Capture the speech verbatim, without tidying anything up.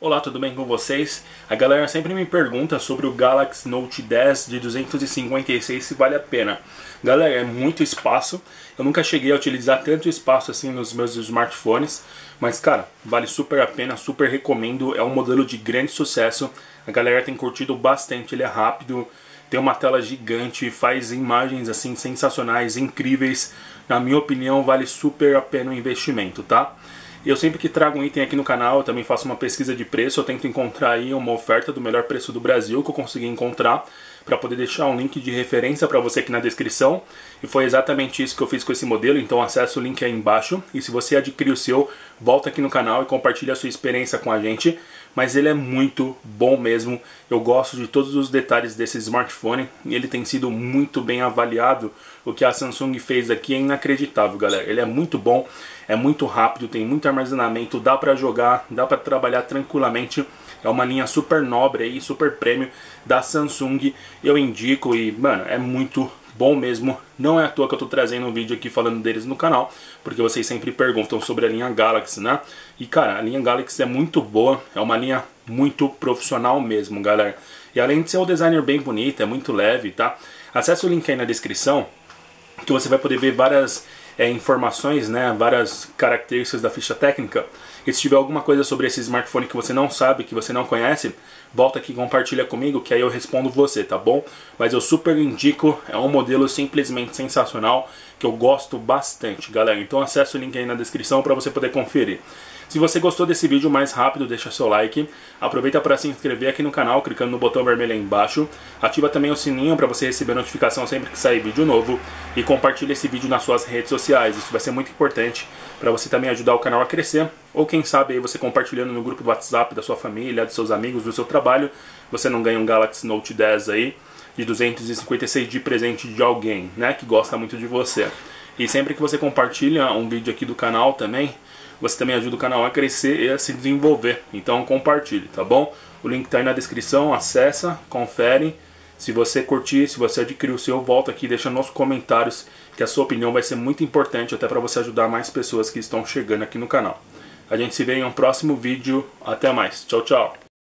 Olá, tudo bem com vocês? A galera sempre me pergunta sobre o Galaxy Note dez de duzentos e cinquenta e seis se vale a pena. Galera, é muito espaço. Eu nunca cheguei a utilizar tanto espaço assim nos meus smartphones, mas cara, vale super a pena, super recomendo. É um modelo de grande sucesso. A galera tem curtido bastante, ele é rápido, tem uma tela gigante, faz imagens assim sensacionais, incríveis. Na minha opinião, vale super a pena o investimento, tá? Eu sempre que trago um item aqui no canal, eu também faço uma pesquisa de preço, eu tento encontrar aí uma oferta do melhor preço do Brasil que eu consegui encontrar, para poder deixar um link de referência para você aqui na descrição. E foi exatamente isso que eu fiz com esse modelo, então acessa o link aí embaixo. E se você adquirir o seu, volta aqui no canal e compartilha a sua experiência com a gente. Mas ele é muito bom mesmo, eu gosto de todos os detalhes desse smartphone e ele tem sido muito bem avaliado. O que a Samsung fez aqui é inacreditável, galera. Ele é muito bom, é muito rápido, tem muito armazenamento, dá pra jogar, dá pra trabalhar tranquilamente. É uma linha super nobre aí, super premium da Samsung. Eu indico e, mano, é muito bom mesmo. Não é à toa que eu tô trazendo um vídeo aqui falando deles no canal, porque vocês sempre perguntam sobre a linha Galaxy, né? E cara, a linha Galaxy é muito boa, é uma linha muito profissional mesmo, galera. E além de ser um designer bem bonito, é muito leve, tá? Acesse o link aí na descrição, que você vai poder ver várias é, informações, né, várias características da ficha técnica. E se tiver alguma coisa sobre esse smartphone que você não sabe, que você não conhece, volta aqui e compartilha comigo, que aí eu respondo você, tá bom? Mas eu super indico, é um modelo simplesmente sensacional, que eu gosto bastante, galera. Então acesse o link aí na descrição para você poder conferir. Se você gostou desse vídeo, mais rápido, deixa seu like. Aproveita para se inscrever aqui no canal, clicando no botão vermelho aí embaixo. Ativa também o sininho para você receber notificação sempre que sair vídeo novo. E compartilha esse vídeo nas suas redes sociais. Isso vai ser muito importante para você também ajudar o canal a crescer. Ou quem sabe aí você compartilhando no grupo do WhatsApp da sua família, dos seus amigos, do seu trabalho, você não ganha um Galaxy Note dez aí de duzentos e cinquenta e seis de presente de alguém, né, que gosta muito de você. E sempre que você compartilha um vídeo aqui do canal também, você também ajuda o canal a crescer e a se desenvolver. Então compartilhe, tá bom? O link tá aí na descrição, acessa, confere. Se você curtir, se você adquirir o seu, volta aqui e deixa nos comentários, que a sua opinião vai ser muito importante até para você ajudar mais pessoas que estão chegando aqui no canal. A gente se vê em um próximo vídeo. Até mais. Tchau, tchau.